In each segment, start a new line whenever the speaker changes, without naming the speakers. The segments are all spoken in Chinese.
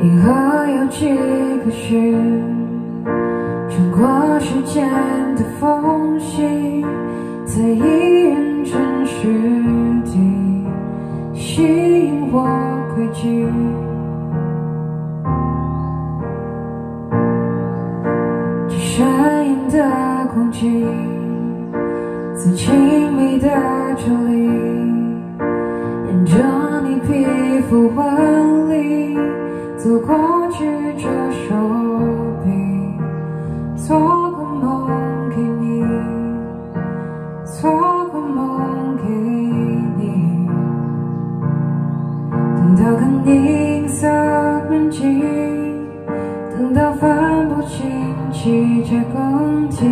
银河有几个是穿过时间的缝隙，在一人真实地吸引我轨迹。这闪眼的光景，在亲密的距离，沿着你皮肤纹理走过去这手臂，做个梦给你，做个梦给你。等到看银色门镜，等到分不清季节更替，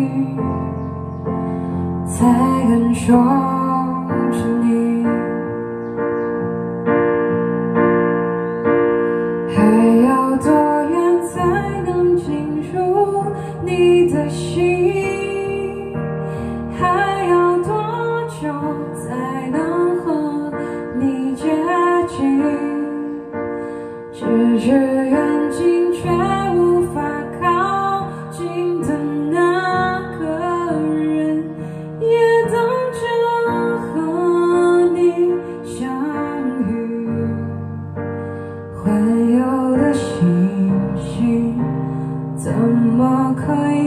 才敢说着你。还要多远才能进入你的心？还要多久才能和你接近？咫尺远近却无法靠近的那个人，也等着和你相遇。环游的星星，怎么可以